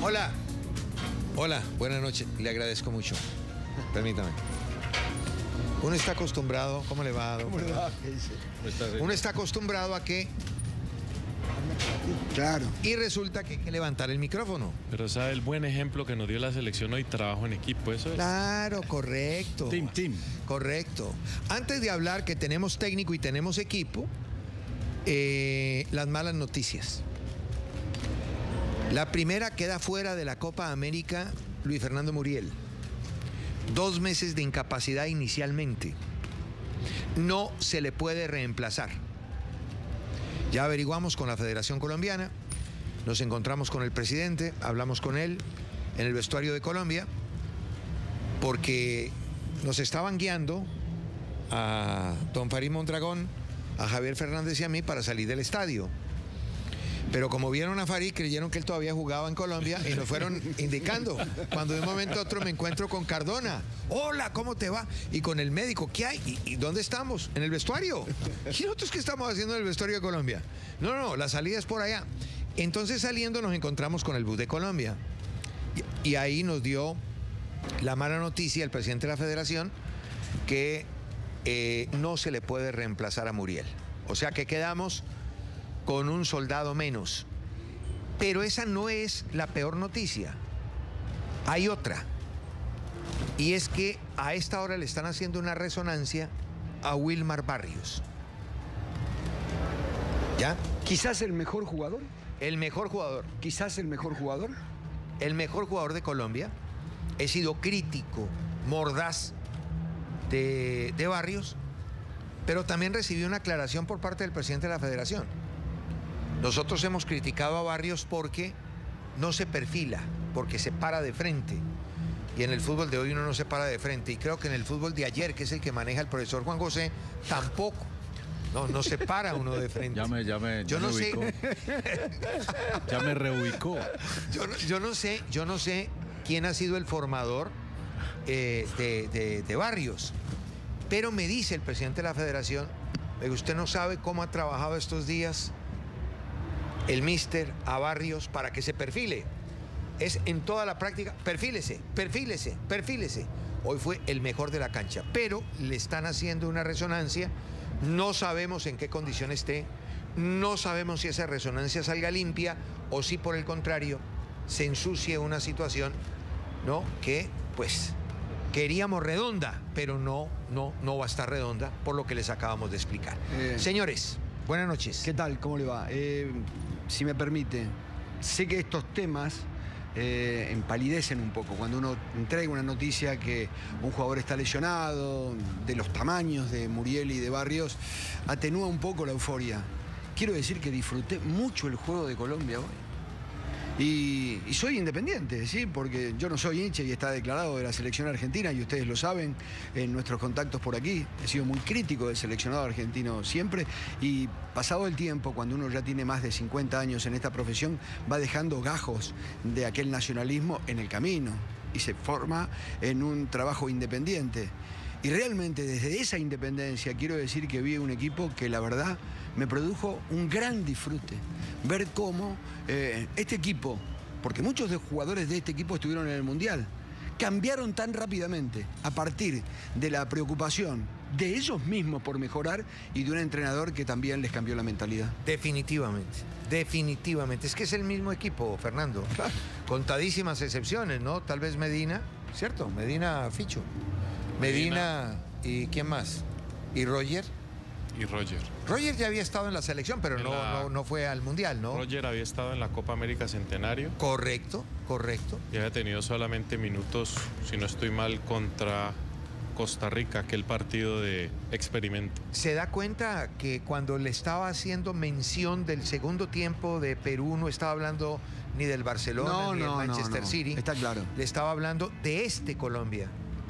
Hola. Hola, buenas noches. Le agradezco mucho. Permítame. Uno está acostumbrado... ¿Cómo le va, don? ¿Cómo le va? ¿Qué dice? Uno está acostumbrado a que... Claro. Y resulta que hay que levantar el micrófono. Pero sabe el buen ejemplo que nos dio la selección hoy, trabajo en equipo, eso es. Claro, correcto. Team. Correcto. Antes de hablar que tenemos técnico y tenemos equipo, las malas noticias. La primera, queda fuera de la Copa América Luis Fernando Muriel. 2 meses de incapacidad inicialmente. No se le puede reemplazar. Ya averiguamos con la Federación Colombiana, nos encontramos con el presidente, hablamos con él en el vestuario de Colombia, porque nos estaban guiando a don Farid Mondragón, a Javier Fernández y a mí para salir del estadio. Pero como vieron a Farid, creyeron que él todavía jugaba en Colombia y nos fueron indicando. Cuando de un momento a otro me encuentro con Cardona. Hola, ¿cómo te va? Y con el médico, ¿qué hay? ¿Y dónde estamos? En el vestuario. ¿Y nosotros qué estamos haciendo en el vestuario de Colombia? No, la salida es por allá. Entonces saliendo nos encontramos con el bus de Colombia. Y ahí nos dio la mala noticia el presidente de la federación que no se le puede reemplazar a Muriel. O sea que quedamos con un soldado menos. Pero esa no es la peor noticia. Hay otra. Y es que a esta hora le están haciendo una resonancia a Wilmar Barrios. ¿Ya? Quizás el mejor jugador. El mejor jugador. Quizás el mejor jugador. El mejor jugador de Colombia. He sido crítico, mordaz de Barrios, pero también recibí una aclaración por parte del presidente de la federación. Nosotros hemos criticado a Barrios porque no se perfila, porque se para de frente. Y en el fútbol de hoy uno no se para de frente. Y creo que en el fútbol de ayer, que es el que maneja el profesor Juan José, tampoco. No se para uno de frente. Yo no sé. Ya me reubicó. Yo no sé quién ha sido el formador de Barrios. Pero me dice el presidente de la federación, usted no sabe cómo ha trabajado estos días el míster a Barrios para que se perfile. Es en toda la práctica, perfílese. Hoy fue el mejor de la cancha, pero le están haciendo una resonancia. No sabemos en qué condición esté, no sabemos si esa resonancia salga limpia o si por el contrario se ensucie una situación, ¿no? Que pues queríamos redonda, pero no va a estar redonda por lo que les acabamos de explicar. Señores, buenas noches. ¿Qué tal? ¿Cómo le va? Si me permite, sé que estos temas empalidecen un poco cuando uno entrega una noticia que un jugador está lesionado, de los tamaños de Muriel y de Barrios, atenúa un poco la euforia. Quiero decir que disfruté mucho el juego de Colombia hoy. Y soy independiente, ¿sí? Porque yo no soy hincha y está declarado de la selección argentina, y ustedes lo saben en nuestros contactos por aquí. He sido muy crítico del seleccionado argentino siempre, y pasado el tiempo, cuando uno ya tiene más de 50 años en esta profesión, va dejando gajos de aquel nacionalismo en el camino y se forma en un trabajo independiente. Y realmente desde esa independencia quiero decir que vi un equipo que la verdad me produjo un gran disfrute. Ver cómo este equipo, porque muchos de los jugadores de este equipo estuvieron en el Mundial, cambiaron tan rápidamente a partir de la preocupación de ellos mismos por mejorar y de un entrenador que también les cambió la mentalidad. Definitivamente. Es que es el mismo equipo, Fernando. Contadísimas excepciones, ¿no? Tal vez Medina, ¿cierto? Medina Ficho. Medina y ¿quién más? ¿Y Roger? Y Roger. Roger ya había estado en la selección, pero no fue al Mundial, ¿no? Roger había estado en la Copa América Centenario. Correcto. Y había tenido solamente minutos, si no estoy mal, contra Costa Rica, aquel partido de experimento. ¿Se da cuenta que cuando le estaba haciendo mención del segundo tiempo de Perú no estaba hablando ni del Barcelona ni del Manchester City? Está claro. Le estaba hablando de este Colombia.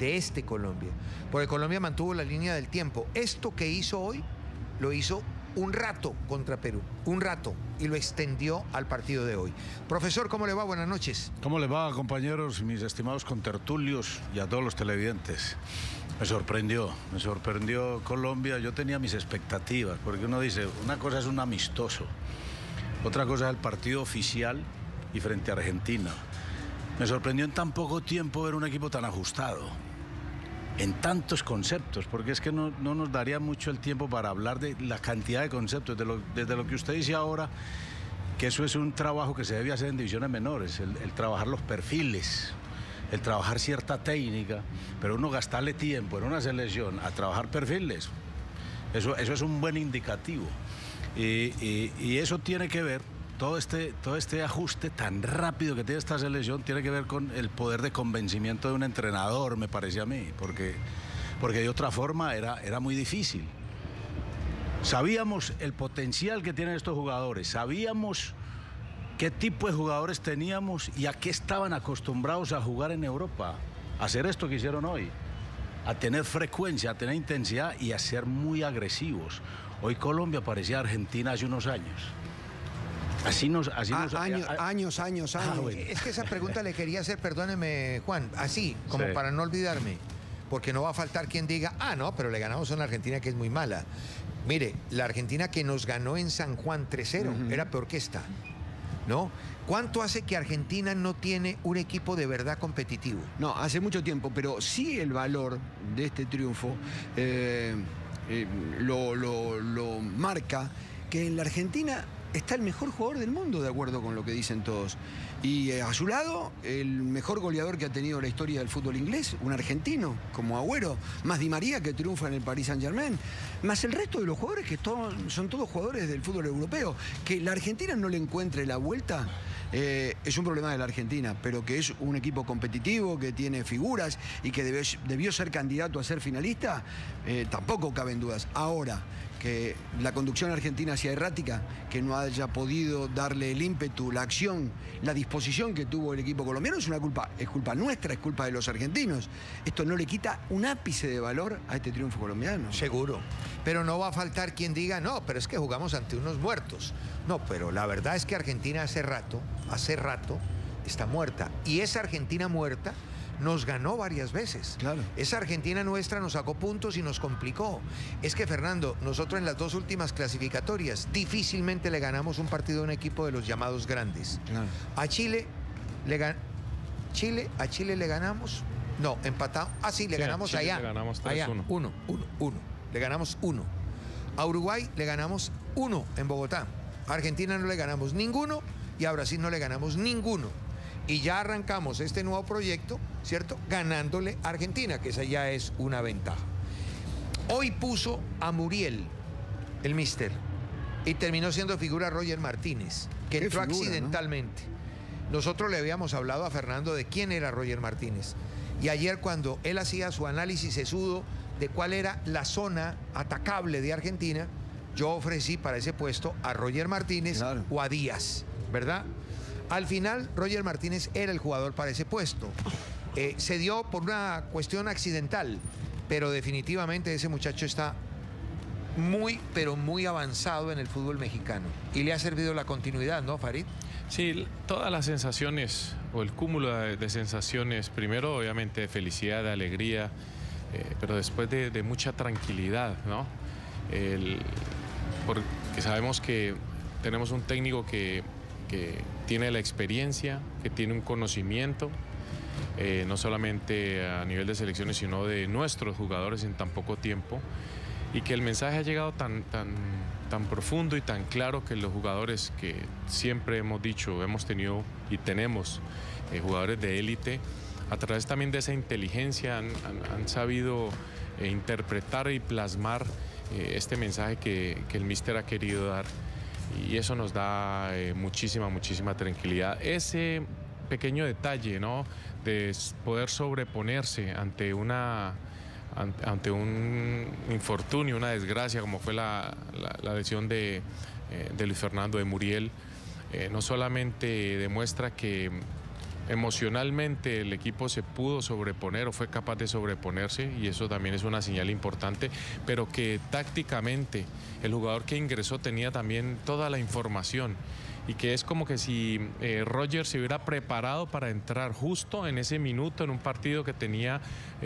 Porque Colombia mantuvo la línea del tiempo. Esto que hizo hoy, lo hizo un rato contra Perú, y lo extendió al partido de hoy. Profesor, ¿cómo le va? Buenas noches. ¿Cómo le va, compañeros, mis estimados contertulios y a todos los televidentes? Me sorprendió Colombia. Yo tenía mis expectativas, porque uno dice, una cosa es un amistoso, otra cosa es el partido oficial y frente a Argentina. Me sorprendió en tan poco tiempo ver un equipo tan ajustado, en tantos conceptos, porque es que no nos daría mucho el tiempo para hablar de la cantidad de conceptos, desde lo que usted dice ahora, que eso es un trabajo que se debe hacer en divisiones menores, el trabajar los perfiles, el trabajar cierta técnica, pero uno gastarle tiempo en una selección a trabajar perfiles, eso es un buen indicativo. Y eso tiene que ver, todo este ajuste tan rápido que tiene esta selección, tiene que ver con el poder de convencimiento de un entrenador, me parece a mí, porque de otra forma era muy difícil. Sabíamos el potencial que tienen estos jugadores, sabíamos qué tipo de jugadores teníamos y a qué estaban acostumbrados a jugar en Europa, a hacer esto que hicieron hoy, a tener frecuencia, a tener intensidad y a ser muy agresivos. Hoy Colombia parecía Argentina hace unos años. Años. Bueno. Es que esa pregunta le quería hacer, perdóneme, Juan, así, como Sí. para no olvidarme, porque no va a faltar quien diga, no, pero le ganamos a una Argentina que es muy mala. Mire, la Argentina que nos ganó en San Juan 3-0 era peor que esta, ¿no? ¿Cuánto hace que Argentina no tiene un equipo de verdad competitivo? No, hace mucho tiempo, pero sí el valor de este triunfo lo marca que en la Argentina está el mejor jugador del mundo, de acuerdo con lo que dicen todos. Y a su lado, el mejor goleador que ha tenido la historia del fútbol inglés, un argentino como Agüero, más Di María, que triunfa en el Paris Saint-Germain, más el resto de los jugadores que son todos jugadores del fútbol europeo. Que la Argentina no le encuentre la vuelta es un problema de la Argentina, pero que es un equipo competitivo, que tiene figuras y que debió ser candidato a ser finalista, tampoco caben dudas. Ahora, que la conducción argentina sea errática, que no haya podido darle el ímpetu, la acción, la disposición que tuvo el equipo colombiano, es culpa nuestra, es culpa de los argentinos. Esto no le quita un ápice de valor a este triunfo colombiano. Seguro. Pero no va a faltar quien diga, no, pero es que jugamos ante unos muertos. No, pero la verdad es que Argentina hace rato está muerta. Y esa Argentina muerta nos ganó varias veces. Claro. Esa Argentina nuestra nos sacó puntos y nos complicó. Es que, Fernando, nosotros en las dos últimas clasificatorias difícilmente le ganamos un partido a un equipo de los llamados grandes. Claro. A Chile le ganamos. No, empatado. Sí, le Sí, a ganamos Chile allá. le ganamos 3-1. Allá, 1. Le ganamos 1. A Uruguay le ganamos 1 en Bogotá. A Argentina no le ganamos ninguno y a Brasil no le ganamos ninguno. Y ya arrancamos este nuevo proyecto, ¿cierto? Ganándole a Argentina, que esa ya es una ventaja. Hoy puso a Muriel, el míster, y terminó siendo figura Roger Martínez, que Qué entró figura, accidentalmente. Nosotros le habíamos hablado a Fernando de quién era Roger Martínez. Y ayer, cuando él hacía su análisis sesudo de cuál era la zona atacable de Argentina, yo ofrecí para ese puesto a Roger Martínez Claro. o a Díaz, ¿verdad? Al final, Roger Martínez era el jugador para ese puesto. Se dio por una cuestión accidental, pero definitivamente ese muchacho está muy, pero muy avanzado en el fútbol mexicano. Y le ha servido la continuidad, ¿no, Farid? Sí, todas las sensaciones o el cúmulo de sensaciones, primero obviamente de felicidad, de alegría, pero después de mucha tranquilidad, ¿no? Porque sabemos que tenemos un técnico que tiene la experiencia, que tiene un conocimiento, no solamente a nivel de selecciones, sino de nuestros jugadores en tan poco tiempo, y que el mensaje ha llegado tan profundo y tan claro que los jugadores que siempre hemos dicho, hemos tenido y tenemos jugadores de élite, a través también de esa inteligencia han sabido interpretar y plasmar este mensaje que el míster ha querido dar, y eso nos da muchísima tranquilidad. Ese pequeño detalle, ¿no?, de poder sobreponerse ante un infortunio, una desgracia como fue la lesión de Luis Fernando, de Muriel, no solamente demuestra que emocionalmente el equipo se pudo sobreponer o fue capaz de sobreponerse, y eso también es una señal importante, pero que tácticamente el jugador que ingresó tenía también toda la información, y que es como que si Roger se hubiera preparado para entrar justo en ese minuto en un partido que tenía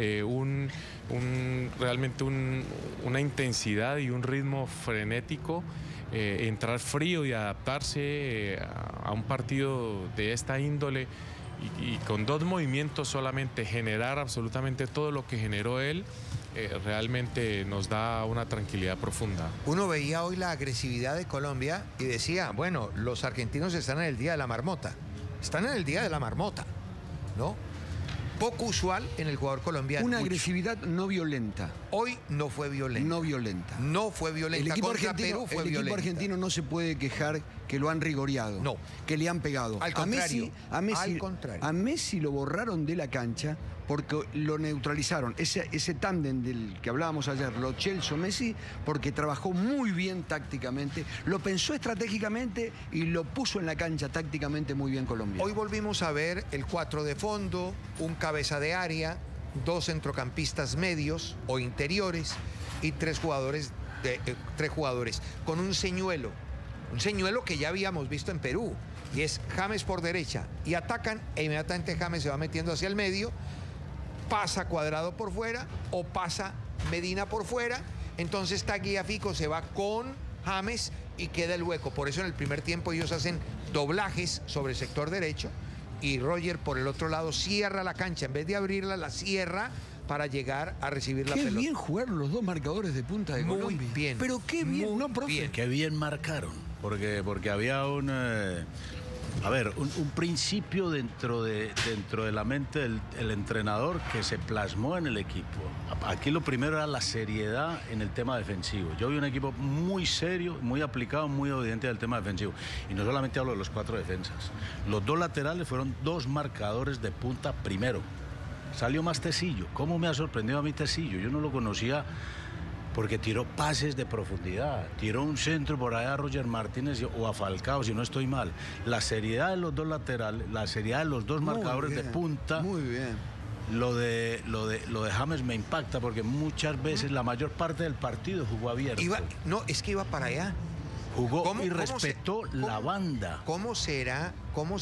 realmente una intensidad y un ritmo frenético, entrar frío y adaptarse a un partido de esta índole. y con 2 movimientos solamente generar absolutamente todo lo que generó él, realmente nos da una tranquilidad profunda. Uno veía hoy la agresividad de Colombia y decía, bueno, los argentinos están en el día de la marmota. Están en el día de la marmota, ¿no? Poco usual en el jugador colombiano. Una agresividad no violenta. Hoy no fue violenta. No violenta. No fue violenta. El equipo Contra argentino, Perú fue el equipo violenta. argentino no se puede quejar que lo han rigoreado. No. Que le han pegado. Al contrario. Al contrario. A Messi lo borraron de la cancha porque lo neutralizaron. Ese tándem del que hablábamos ayer, Lo Celso-Messi, porque trabajó muy bien tácticamente, lo pensó estratégicamente y lo puso en la cancha tácticamente muy bien Colombia. Hoy volvimos a ver el 4 de fondo, un cabeza de área, 2 centrocampistas medios o interiores y 3 jugadores con un señuelo que ya habíamos visto en Perú, y es James por derecha, y atacan e inmediatamente James se va metiendo hacia el medio, pasa Cuadrado por fuera o pasa Medina por fuera, entonces Tagliafico se va con James y queda el hueco. Por eso en el primer tiempo ellos hacen doblajes sobre el sector derecho y Roger por el otro lado cierra la cancha, en vez de abrirla la cierra para llegar a recibir la pelota. Qué bien jugaron los 2 marcadores de punta de Colombia. Muy bien. Pero qué bien, ¿no, profe? Bien. Qué bien marcaron, porque había un principio dentro de la mente del entrenador que se plasmó en el equipo. Aquí lo primero era la seriedad en el tema defensivo. Yo vi un equipo muy serio, muy aplicado, muy obediente del tema defensivo. Y no solamente hablo de los 4 defensas. Los 2 laterales fueron 2 marcadores de punta primero. Salió más Tecillo. ¿Cómo me ha sorprendido a mí Tecillo? Yo no lo conocía porque tiró pases de profundidad, tiró un centro por allá a Roger Martínez o a Falcao, si no estoy mal. La seriedad de los 2 laterales, la seriedad de los 2 marcadores de punta. Muy bien. Lo de James me impacta porque muchas veces la mayor parte del partido jugó abierto. Es que iba para allá. Jugó y respetó la banda. ¿Cómo será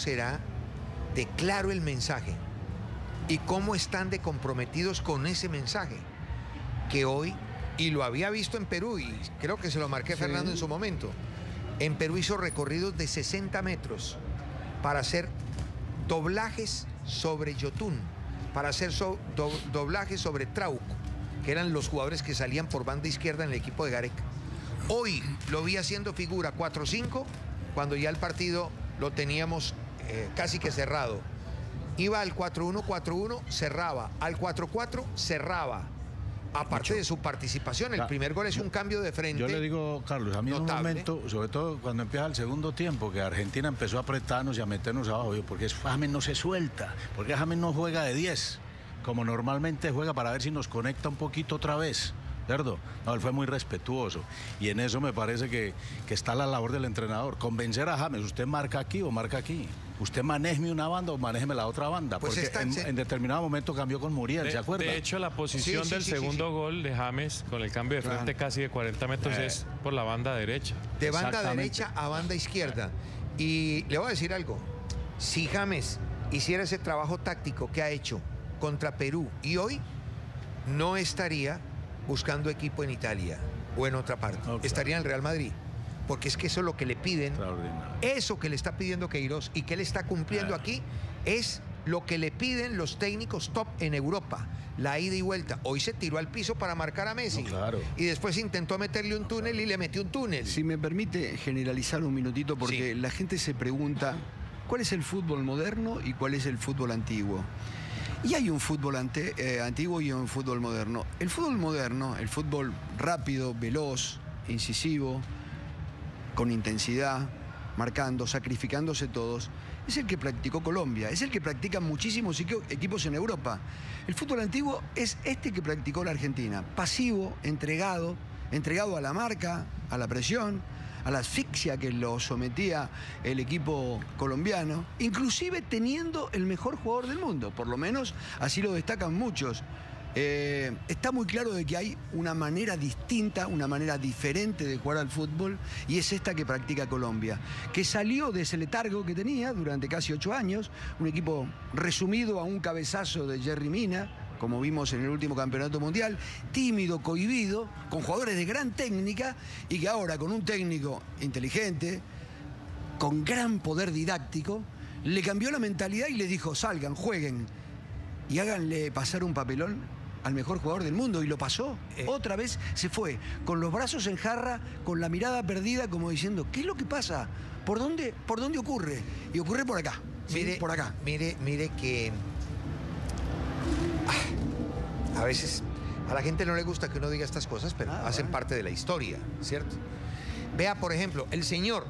de claro el mensaje? ¿Y cómo están de comprometidos con ese mensaje? Que hoy, y lo había visto en Perú, y creo que se lo marqué Fernando en su momento, en Perú hizo recorridos de 60 metros para hacer doblajes sobre Yotún, para hacer doblajes sobre Trauco, que eran los jugadores que salían por banda izquierda en el equipo de Gareca. Hoy lo vi haciendo figura 4-5, cuando ya el partido lo teníamos casi que cerrado. Iba al 4-1-4-1, cerraba. Al 4-4, cerraba. Aparte de su participación, el primer gol es un cambio de frente. Yo le digo, Carlos, a mí en un notable. momento, sobre todo cuando empieza el segundo tiempo, que Argentina empezó a apretarnos y a meternos abajo, porque James no se suelta, porque James no juega de 10, como normalmente juega, para ver si nos conecta un poquito otra vez. ¿Cierto? No, él fue muy respetuoso. Y en eso me parece que está la labor del entrenador. Convencer a James, usted marca aquí o marca aquí. Usted manéjeme una banda o manéjeme la otra banda. Pues porque en determinado momento cambió con Muriel, ¿se acuerda? De hecho, la posición del segundo gol de James, con el cambio de frente casi de 40 metros, es por la banda derecha. De banda derecha a banda izquierda. Y le voy a decir algo. Si James hiciera ese trabajo táctico que ha hecho contra Perú y hoy, no estaría buscando equipo en Italia o en otra parte. Claro. Estaría en el Real Madrid. Porque es que eso es lo que le piden. Eso que le está pidiendo Queiroz y que él está cumpliendo aquí es lo que le piden los técnicos top en Europa. La ida y vuelta. Hoy se tiró al piso para marcar a Messi. Claro. Y después intentó meterle un túnel y le metió un túnel. Si me permite generalizar un minutito, porque la gente se pregunta cuál es el fútbol moderno y cuál es el fútbol antiguo. Y hay un fútbol antiguo y un fútbol moderno. El fútbol moderno, el fútbol rápido, veloz, incisivo, con intensidad, marcando, sacrificándose todos, es el que practicó Colombia, es el que practican muchísimos equipos en Europa. El fútbol antiguo es este que practicó la Argentina, pasivo, entregado a la marca, a la presión, a la asfixia que lo sometía el equipo colombiano, inclusive teniendo el mejor jugador del mundo, por lo menos así lo destacan muchos. Está muy claro de que hay una manera distinta, una manera diferente de jugar al fútbol, y es esta que practica Colombia, que salió de ese letargo que tenía durante casi 8 años, un equipo resumido a un cabezazo de Yerry Mina, como vimos en el último campeonato mundial, tímido, cohibido, con jugadores de gran técnica, y que ahora con un técnico inteligente, con gran poder didáctico, le cambió la mentalidad y les dijo, salgan, jueguen y háganle pasar un papelón al mejor jugador del mundo, y lo pasó. Otra vez se fue, con los brazos en jarra, con la mirada perdida, como diciendo, ¿qué es lo que pasa? ¿Por dónde ocurre? Y ocurre por acá, ¿sí? Mire, Por acá. Mire que a veces a la gente no le gusta que uno diga estas cosas, pero hacen parte de la historia, ¿cierto? Vea, por ejemplo, el señor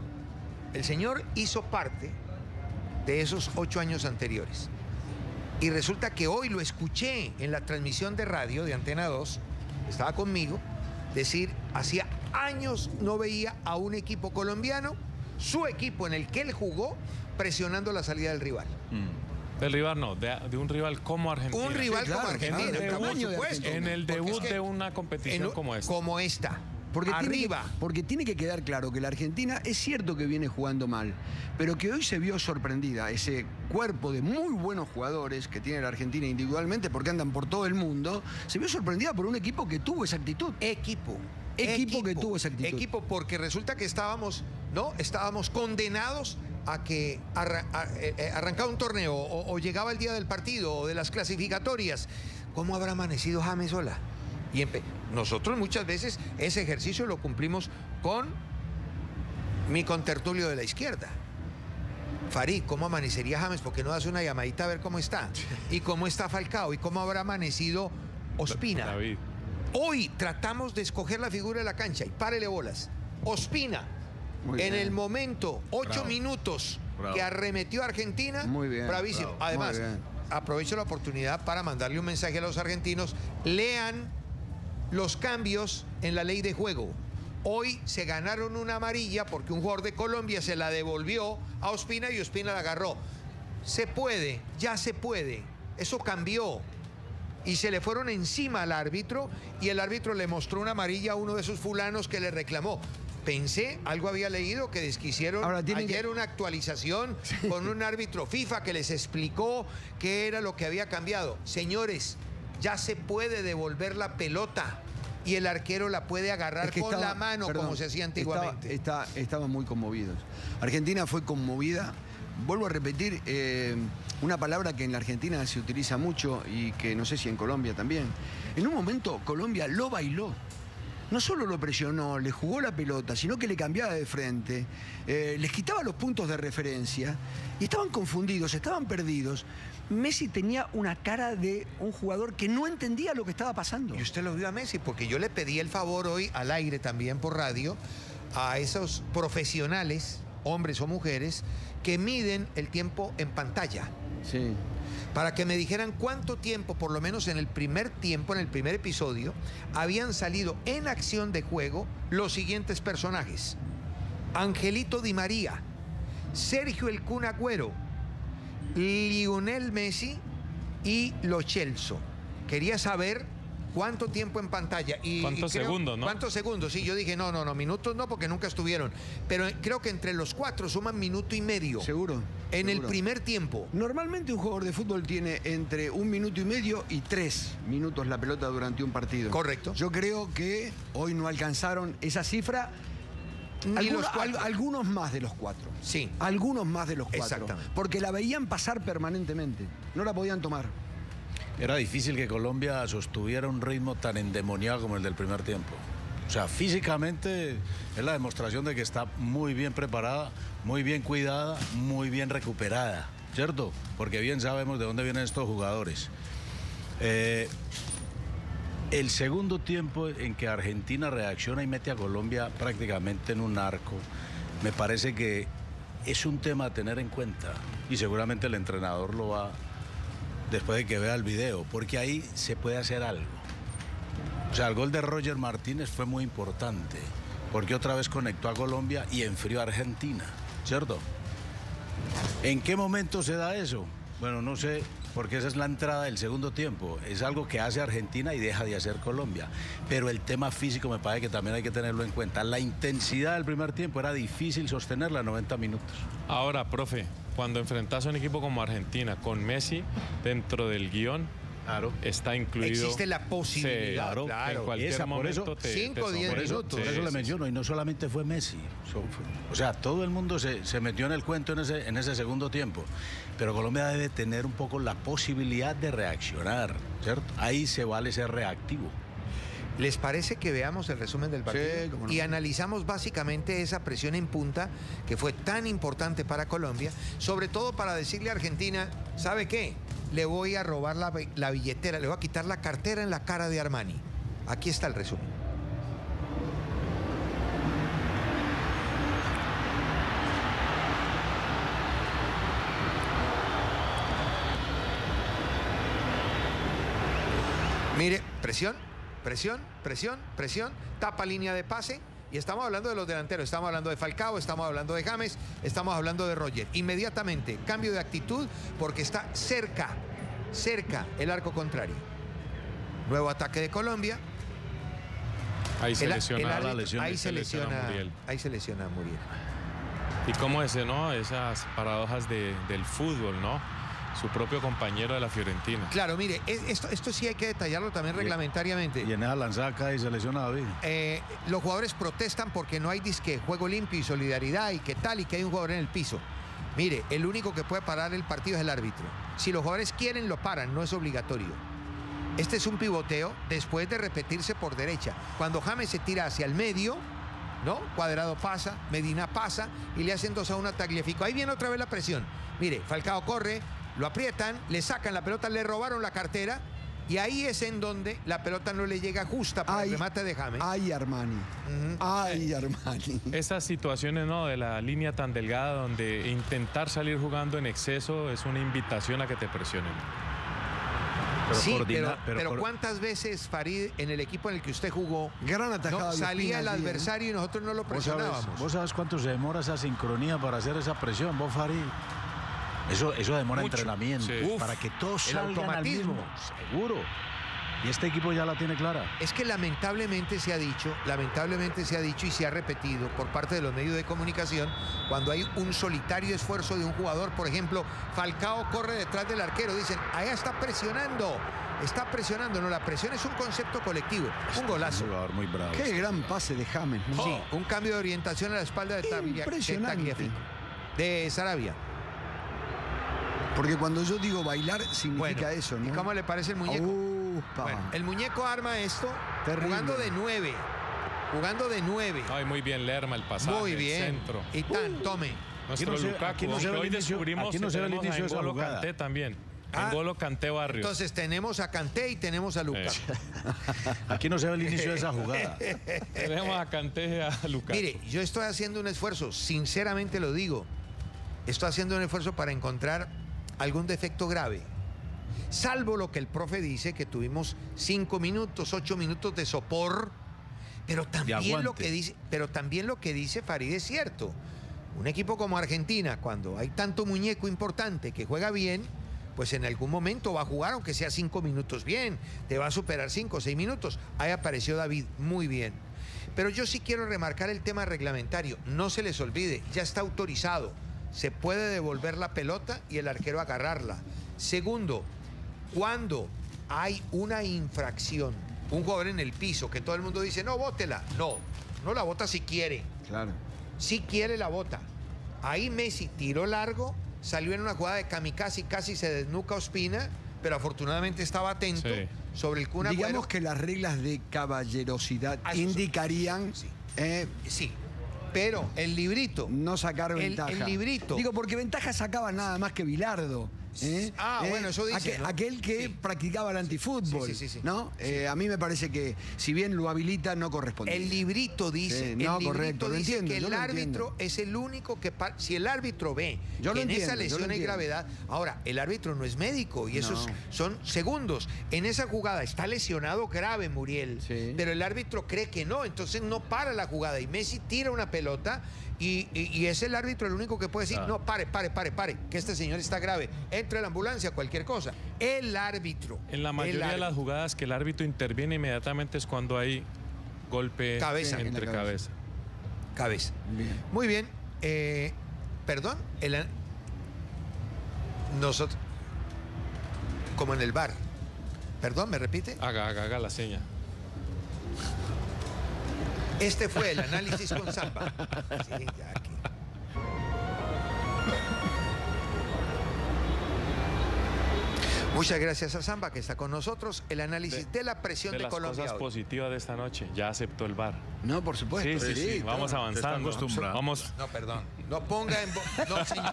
hizo parte de esos 8 años anteriores. Y resulta que hoy lo escuché en la transmisión de radio de Antena 2, estaba conmigo, decir, hacía años no veía a un equipo colombiano, su equipo en el que él jugó, presionando la salida del rival. Del rival no, de un rival como Argentina. Un rival como Argentina, por supuesto. En el debut de una competición como esta. Como esta. Porque arriba. Porque tiene que quedar claro que la Argentina es cierto que viene jugando mal, pero que hoy se vio sorprendida. Ese cuerpo de muy buenos jugadores que tiene la Argentina individualmente, porque andan por todo el mundo, se vio sorprendida por un equipo que tuvo esa actitud. Equipo que tuvo esa actitud. Equipo, porque resulta que estábamos condenados a que arrancaba un torneo o llegaba el día del partido o de las clasificatorias. ¿Cómo habrá amanecido James Ola? Y nosotros muchas veces ese ejercicio lo cumplimos con mi contertulio de la izquierda. Farid, ¿cómo amanecería James? ¿Por qué no das una llamadita a ver cómo está? ¿Y cómo está Falcao? ¿Y cómo habrá amanecido Ospina? David. Hoy tratamos de escoger la figura de la cancha y párele bolas. Ospina, Muy en bien. el momento, 8 Bravo. minutos Bravo. que arremetió a Argentina, Muy bien, bravísimo. bravo. Además, Muy bien. aprovecho la oportunidad para mandarle un mensaje a los argentinos. Lean los cambios en la ley de juego. Hoy se ganaron una amarilla porque un jugador de Colombia se la devolvió a Ospina y Ospina la agarró. Se puede, ya se puede. Eso cambió. Y se le fueron encima al árbitro y el árbitro le mostró una amarilla a uno de esos fulanos que le reclamó. Pensé, algo había leído, que hicieron ayer una actualización con un árbitro FIFA que les explicó qué era lo que había cambiado. Señores, ya se puede devolver la pelota y el arquero la puede agarrar con la mano, como se hacía antiguamente. Estaban muy conmovidos. Argentina fue conmovida. Vuelvo a repetir una palabra que en la Argentina se utiliza mucho y que no sé si en Colombia también. En un momento Colombia lo bailó. No solo lo presionó, le jugó la pelota, sino que le cambiaba de frente, les quitaba los puntos de referencia y estaban confundidos, estaban perdidos. Messi tenía una cara de un jugador que no entendía lo que estaba pasando. Y usted lo vio a Messi, porque yo le pedí el favor hoy al aire también por radio a esos profesionales, hombres o mujeres, que miden el tiempo en pantalla. Sí. Para que me dijeran cuánto tiempo, por lo menos en el primer tiempo, en el primer episodio, habían salido en acción de juego los siguientes personajes: Angelito Di María, Sergio El Kun Agüero, Lionel Messi y Lo Celso. Quería saber cuánto tiempo en pantalla. ¿Cuántos segundos, no? ¿Cuántos segundos? Sí, yo dije, no, minutos no, porque nunca estuvieron. Pero creo que entre los 4 suman minuto y medio. Seguro. En el seguro. primer tiempo. Normalmente un jugador de fútbol tiene entre 1 minuto y medio y 3 minutos la pelota durante un partido. Correcto. Yo creo que hoy no alcanzaron esa cifra. Ni los 4. Algunos más de los 4. Sí. Algunos más de los 4. Exactamente. Porque la veían pasar permanentemente. No la podían tomar. Era difícil que Colombia sostuviera un ritmo tan endemoniado como el del primer tiempo. O sea, físicamente es la demostración de que está muy bien preparada, muy bien cuidada, muy bien recuperada, ¿cierto? Porque bien sabemos de dónde vienen estos jugadores. El segundo tiempo en que Argentina reacciona y mete a Colombia prácticamente en un arco, me parece que es un tema a tener en cuenta y seguramente el entrenador lo va después de que vea el video, porque ahí se puede hacer algo. O sea, el gol de Roger Martínez fue muy importante, porque otra vez conectó a Colombia y enfrió a Argentina, ¿cierto? ¿En qué momento se da eso? Bueno, no sé, porque esa es la entrada del segundo tiempo. Es algo que hace Argentina y deja de hacer Colombia. Pero el tema físico me parece que también hay que tenerlo en cuenta. La intensidad del primer tiempo era difícil sostenerla 90 minutos. Ahora, profe, cuando enfrentas a un equipo como Argentina con Messi dentro del guión, Claro. está incluido. Existe la posibilidad. Sí, claro. en cualquier Esa, por momento eso, te 5 o 10 sometes. minutos. Por eso le menciono, y no solamente fue Messi. O sea, todo el mundo se metió en el cuento en ese segundo tiempo. Pero Colombia debe tener un poco la posibilidad de reaccionar, ¿cierto? Ahí se vale ser reactivo. ¿Les parece que veamos el resumen del partido? Sí, cómo no. Y analizamos básicamente esa presión en punta que fue tan importante para Colombia, sobre todo para decirle a Argentina, ¿sabe qué? Le voy a robar la billetera, le voy a quitar la cartera en la cara de Armani. Aquí está el resumen. Mire, presión, tapa línea de pase y estamos hablando de los delanteros, estamos hablando de Falcao, estamos hablando de James, estamos hablando de Roger. Inmediatamente, cambio de actitud porque está cerca el arco contrario. Nuevo ataque de Colombia. Ahí se lesiona árbitro- la lesión. ahí se lesiona Muriel. a Muriel. Y cómo es, ¿no? Esas paradojas del fútbol, ¿no? Su propio compañero de la Fiorentina. Claro, mire, esto sí hay que detallarlo también reglamentariamente. Y en esa lanzada cae y se lesiona David. Los jugadores protestan porque no hay disque juego limpio y solidaridad y qué tal y que hay un jugador en el piso. Mire, el único que puede parar el partido es el árbitro. Si los jugadores quieren, lo paran, no es obligatorio. Este es un pivoteo después de repetirse por derecha. Cuando James se tira hacia el medio, ¿no? Cuadrado pasa, Medina pasa y le hacen 2-1 a Tagliafico. Ahí viene otra vez la presión. Mire, Falcao corre, lo aprietan, le sacan la pelota, le robaron la cartera y ahí es en donde la pelota no le llega justa para el remate de James. Ay, Armani. Ay, Armani. Esas situaciones, ¿no? De la línea tan delgada donde intentar salir jugando en exceso es una invitación a que te presionen. Pero Sí, coordina- pero ¿cuántas veces, Farid, en el equipo en el que usted jugó, Gran atajada no, de salía el Ospina allí, adversario y nosotros no lo ¿Vos presionábamos? sabes cuánto se demora esa sincronía para hacer esa presión, vos, Farid? Eso demora Mucho. entrenamiento. Sí. Para que todos El salgan al automatismo. mismo. Seguro. Y este equipo ya la tiene clara. Es que lamentablemente se ha dicho y se ha repetido por parte de los medios de comunicación, cuando hay un solitario esfuerzo de un jugador, por ejemplo, Falcao corre detrás del arquero, dicen, allá está presionando, no, la presión es un concepto colectivo, un golazo. Un jugador muy bravo. Qué gran pase de James, ¿no? Sí, un cambio de orientación a la espalda de Impresionante. Tagliafico, de Sarabia. Porque cuando yo digo bailar, significa Bueno, eso, ¿no? ¿y cómo le parece el muñeco? Upa. Bueno, el muñeco arma esto Terrible. jugando de 9. Ay, muy bien Lerma el pasaje, Muy bien. el centro. Y tan, tome. Nuestro Aquí no se- Lukaku, aquí no se aunque ve el hoy inicio- descubrimos aquí no que se ve el tenemos inicio a de esa N'Golo jugada. Kanté también. Ah, N'Golo Kanté Barrios. Entonces tenemos a Kanté y tenemos a Lucas. Aquí no se ve el inicio de esa jugada. Tenemos a Kanté y a Lukaku. Mire, yo estoy haciendo un esfuerzo, sinceramente lo digo. Estoy haciendo un esfuerzo para encontrar algún defecto grave. Salvo lo que el profe dice, que tuvimos 5 minutos, 8 minutos de sopor. Pero también lo que dice Farid es cierto. Un equipo como Argentina, cuando hay tanto muñeco importante que juega bien, pues en algún momento va a jugar, aunque sea 5 minutos bien, te va a superar 5 o 6 minutos. Ahí apareció David, muy bien. Pero yo sí quiero remarcar el tema reglamentario. No se les olvide, ya está autorizado. Se puede devolver la pelota y el arquero agarrarla. Segundo, cuando hay una infracción, un jugador en el piso, que todo el mundo dice, no, bótela. No la bota si quiere. Claro. Si quiere la bota. Ahí Messi tiró largo, salió en una jugada de kamikaze, casi se desnuca Ospina, pero afortunadamente estaba atento Sí. sobre el Kun Agüero. Digamos que las reglas de caballerosidad Ah, eso sí. indicarían Sí. Sí, pero el librito. no sacar ventaja. El librito. Digo, porque ventaja sacaba nada más que Bilardo. Bueno, eso dice, ¿no? Aquel que Sí. practicaba el antifútbol. Sí. ¿No? A mí me parece que, si bien lo habilita, no corresponde. El librito dice, Sí, el no, librito correcto, lo dice entiendo, que yo el lo árbitro entiendo. es el único que... Si el árbitro ve Yo que lo en entiendo, esa yo lo lesión hay entiendo. gravedad... Ahora, el árbitro no es médico y esos No. son segundos. En esa jugada está lesionado grave Muriel, Sí. pero el árbitro cree que no, entonces no para la jugada. Y Messi tira una pelota y es el árbitro el único que puede decir, no, pare, que este señor está grave. Entre a la ambulancia, cualquier cosa. El árbitro. En la mayoría de las jugadas que el árbitro interviene inmediatamente es cuando hay golpe Cabeza. entre En la cabeza. cabeza. Bien. Muy bien. Perdón, nosotros, como en el bar, Perdón, ¿me repite? Haga la seña. Este fue el análisis con Zamba. Sí, ya aquí. Muchas gracias a Zamba que está con nosotros. El análisis de la presión de las Colombia cosas hoy. positivas de esta noche. Ya aceptó el VAR. No, por supuesto. Sí. Vamos claro. avanzando. Vamos, No, perdón. No ponga en... No, señor.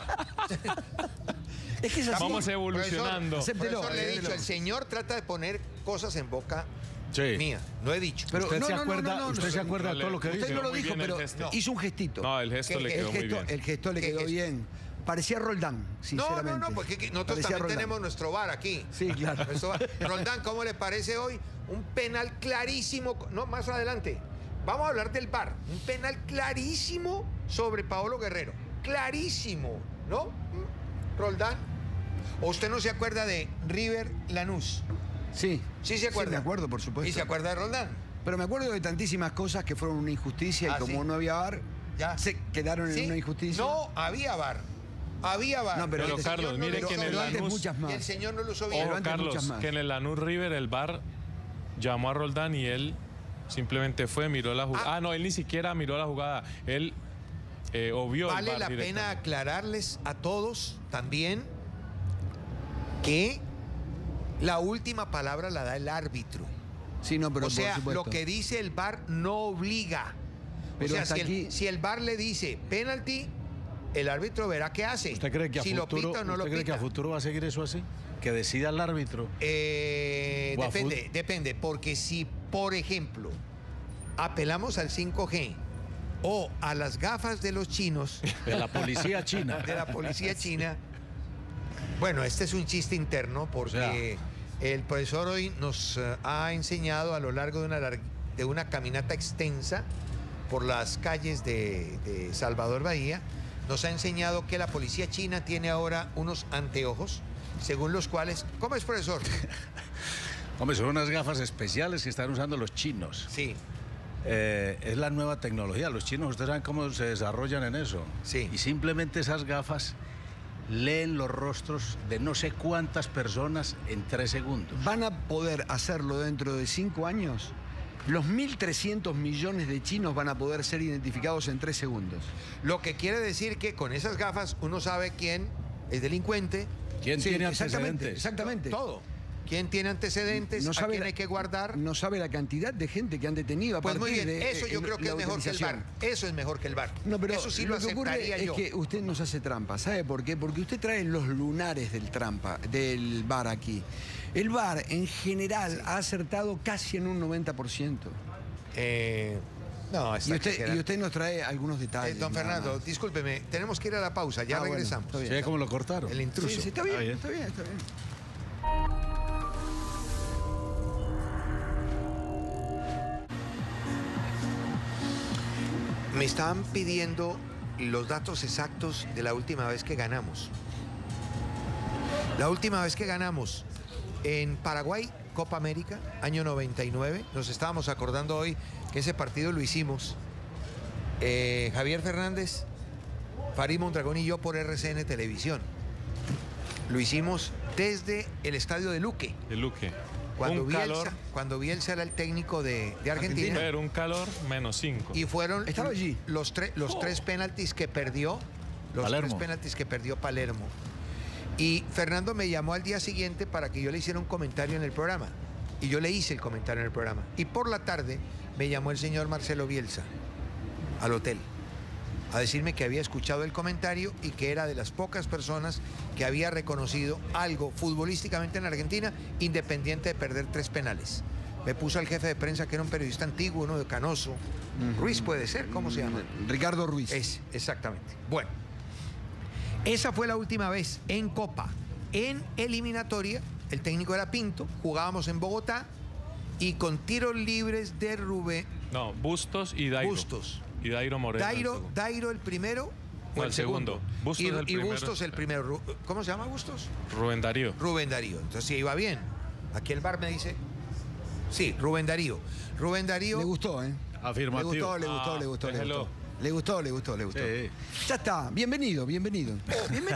Es que es así. vamos evolucionando. Acéptelo. Profesor, le he dicho, acéptelo. el señor trata de poner cosas en boca Sí. mía. No he dicho. Pero ¿Usted no, se no, acuerda, no, usted se acuerda de todo lo que Usted dice? Usted no lo muy dijo, bien el pero gesto. hizo un gestito. No, el gesto le quedó muy bien. El gesto le ¿Qué quedó gesto? bien. Parecía Roldán, sinceramente. No, porque nosotros Parecía también Roldán. tenemos nuestro VAR aquí. Sí, claro. Nuestro VAR. Roldán, ¿cómo le parece hoy? Un penal clarísimo. No, más adelante. Vamos a hablar del VAR. Un penal clarísimo sobre Paolo Guerrero. Clarísimo, ¿no? Roldán. ¿O usted no se acuerda de River Lanús? Sí. Sí se acuerda. Sí, me acuerdo, por supuesto. ¿Y se acuerda de Roldán? Pero me acuerdo de tantísimas cosas que fueron una injusticia Ah, y como sí. no había VAR, Ya. se quedaron ¿Sí? en una injusticia. No, había VAR. Había VAR. No, pero el antes- Carlos, señor no mire lo que en usó el bien. antes Lanús- muchas más. Y el señor no lo usó bien. Pero Ojo, antes muchas Carlos, más. que en el Lanús River el VAR llamó a Roldán y él simplemente fue, miró la jugada. No, él ni siquiera miró la jugada. Él obvió el Vale VAR la pena directamente. aclararles a todos también que la última palabra la da el árbitro. Sí, no, pero O sea, por supuesto. lo que dice el VAR no obliga. Pero o sea, hasta si, aquí- si el VAR le dice penalti, el árbitro verá qué hace. ¿Usted cree que a si futuro, lo pita o no lo usted cree que pita. a futuro va a seguir eso así? Que decida el árbitro. O a Depende, porque si, por ejemplo, apelamos al 5G o a las gafas de los chinos, De la policía china. de la policía china, bueno, este es un chiste interno porque el profesor hoy nos ha enseñado a lo largo de una caminata extensa por las calles de Salvador Bahía, nos ha enseñado que la policía china tiene ahora unos anteojos, según los cuales... ¿Cómo es, profesor? Hombre, son unas gafas especiales que están usando los chinos. Sí. Es la nueva tecnología. Los chinos, ustedes saben cómo se desarrollan en eso. Sí. Y simplemente esas gafas leen los rostros de no sé cuántas personas en 3 segundos. ¿Van a poder hacerlo dentro de 5 años? Los 1.300 millones de chinos van a poder ser identificados en 3 segundos. Lo que quiere decir que con esas gafas uno sabe quién es delincuente, ¿Quién Sí, tiene exactamente, antecedentes? exactamente. todo. ¿Quién tiene antecedentes? ¿A quién hay que guardar? No sabe la cantidad de gente que han detenido a Pues muy partir bien, de eso yo creo que la es mejor que el utilización. VAR. Eso es mejor que el VAR. No, pero eso sí lo que ocurre aceptaría es yo. que usted nos hace trampa. ¿Sabe por qué? Porque usted trae los lunares del VAR aquí. El VAR en general ha acertado casi en un 90%. No, está Y usted nos trae algunos detalles. don nada Fernando, más. discúlpeme, tenemos que ir a la pausa, ya Bueno, regresamos. está bien. ¿Sí? ¿Cómo lo cortaron? El intruso. Sí, sí, está bien, bien. está bien, está bien. Me estaban pidiendo los datos exactos de la última vez que ganamos. La última vez que ganamos en Paraguay, Copa América, año 99. Nos estábamos acordando hoy que ese partido lo hicimos. Javier Fernández, Farid Mondragón y yo por RCN Televisión. Lo hicimos desde el estadio de Luque. De Luque. Cuando Un calor, Bielsa era el técnico de Argentina. pero un calor -5. Y fueron Estaba allí. los tres penaltis que perdió. Los Palermo. 3 penaltis que perdió Palermo. Y Fernando me llamó al día siguiente para que yo le hiciera un comentario en el programa. Y yo le hice el comentario en el programa. Y por la tarde me llamó el señor Marcelo Bielsa al hotel a decirme que había escuchado el comentario y que era de las pocas personas que había reconocido algo futbolísticamente en Argentina, independiente de perder 3 penales. Me puso al jefe de prensa, que era un periodista antiguo, uno de Canoso. Ruiz puede ser, ¿cómo se llama? Ricardo Ruiz. Exactamente. Bueno, esa fue la última vez en Copa. En eliminatoria, el técnico era Pinto, jugábamos en Bogotá y con tiros libres de Rubén No, Bustos y Dairo. Bustos. Y Dairo Moreno. el Dairo, segundo. Dairo el primero o No, el el segundo. segundo. Bustos el y primero. Bustos el primero. ¿Cómo se llama Bustos? Rubén Darío. Rubén Darío. Entonces sí, iba bien. Aquí el bar me dice, sí, Rubén Darío. Rubén Darío. Le gustó, ¿eh? Afirmativo. Le gustó. Déjelo. Le gustó. Sí. Ya está, bienvenido. Bienvenido, está bien.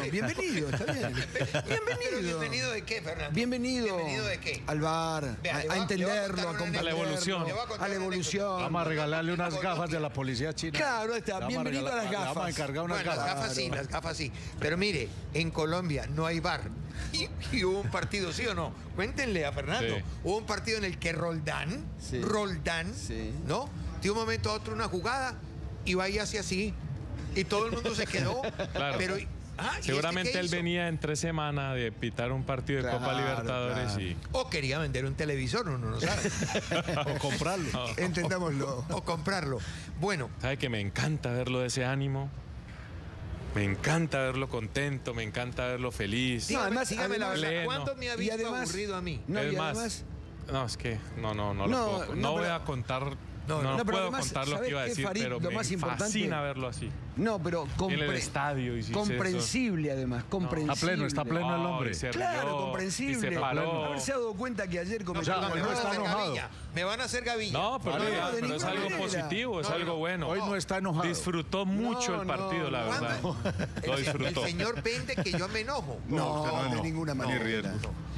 ¿Pero bienvenido de qué, Fernando? Bienvenido ¿Bienvenido de qué? al bar, Vea, a le voy a entenderlo, contar a una comprenderlo, evolución. Le voy a contar a la una evolución. Vamos a regalarle unas gafas de la policía china. Claro, está. Le vamos Bienvenido a las le Vamos a gafas. encargar unas Bueno, gafas. las gafas sí. Pero mire, en Colombia no hay bar. Y hubo un partido, ¿sí o no? Cuéntenle a Fernando. Sí. Hubo un partido en el que Roldán, Sí. Sí. ¿no? De un momento a otro una jugada y va y hace así. Y todo el mundo se quedó. Claro. Pero, ¿y Seguramente este qué él hizo? venía en 3 semanas de pitar un partido de Copa Claro, Libertadores claro. y... O quería vender un televisor, uno no sabe. O comprarlo. Entendámoslo. O comprarlo. Bueno, ¿Sabe que me encanta verlo de ese ánimo? Me encanta verlo contento, me encanta verlo feliz. No, además- dígame la verdad, pleno. ¿cuánto me ha Y visto además- aburrido a mí? No, Es y más, además, no, es que no No, lo puedo, no, no voy pero- a contar, No, no, no, pero puedo además, contar lo que ¿sabes iba a qué, decir, Farid? pero Lo me más importante- fascina verlo así. no, pero En el estadio y si comprensible además, comprensible. Está pleno el hombre. y se Claro, rió, comprensible. y se paró. Haberse dado cuenta que ayer cometió No, un no error. está enojado. Me van a hacer gavilla. No, pero, No, de pero es ninguna algo manera. positivo, es No, algo no. bueno. Hoy no está enojado. Disfrutó mucho No, el partido, no, la no. verdad. Lo El disfrutó. señor vende que yo me enojo. No, de ninguna manera.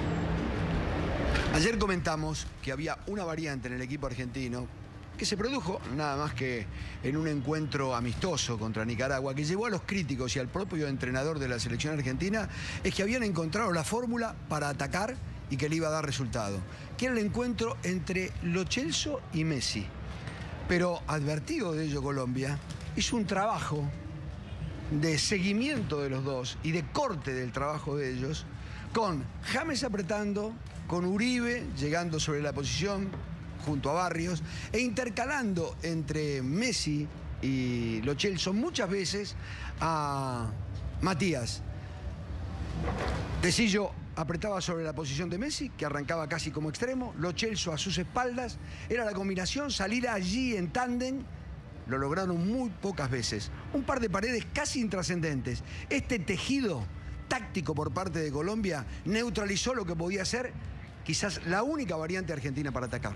Ayer comentamos que había una variante en el equipo argentino que se produjo nada más que en un encuentro amistoso contra Nicaragua, que llevó a los críticos y al propio entrenador de la selección argentina, es que habían encontrado la fórmula para atacar y que le iba a dar resultado, que era el encuentro entre Lo Celso y Messi. Pero advertido de ello Colombia, hizo un trabajo de seguimiento de los dos y de corte del trabajo de ellos, con James apretando, con Uribe llegando sobre la posición junto a Barrios e intercalando entre Messi y Lo Celso muchas veces a Matías. Tecillo apretaba sobre la posición de Messi, que arrancaba casi como extremo, Lo Celso a sus espaldas, era la combinación, salir allí en tándem. Lo lograron muy pocas veces. Un par de paredes casi intrascendentes. Este tejido táctico por parte de Colombia neutralizó lo que podía ser quizás la única variante argentina para atacar.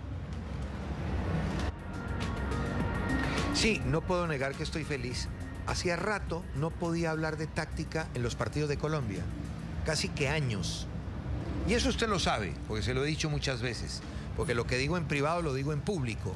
Sí, no puedo negar que estoy feliz. Hacía rato no podía hablar de táctica en los partidos de Colombia. Casi que años. Y eso usted lo sabe, porque se lo he dicho muchas veces. Porque lo que digo en privado lo digo en público.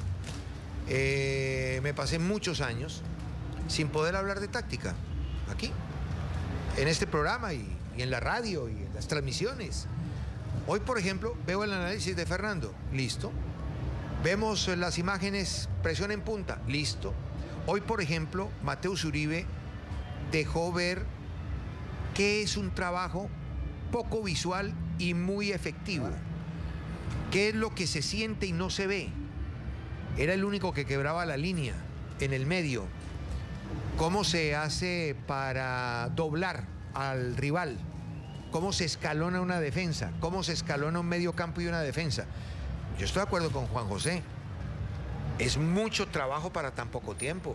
Me pasé muchos años sin poder hablar de táctica. Aquí, en este programa y en la radio y en las transmisiones. Hoy, por ejemplo, veo el análisis de Fernando. Listo. Vemos las imágenes, presión en punta, listo. Hoy, por ejemplo, Mateus Uribe dejó ver que es un trabajo poco visual y muy efectivo. ¿Qué es lo que se siente y no se ve? Era el único que quebraba la línea en el medio. ¿Cómo se hace para doblar al rival? ¿Cómo se escalona una defensa? ¿Cómo se escalona un medio campo y una defensa? Yo estoy de acuerdo con Juan José. Es mucho trabajo para tan poco tiempo.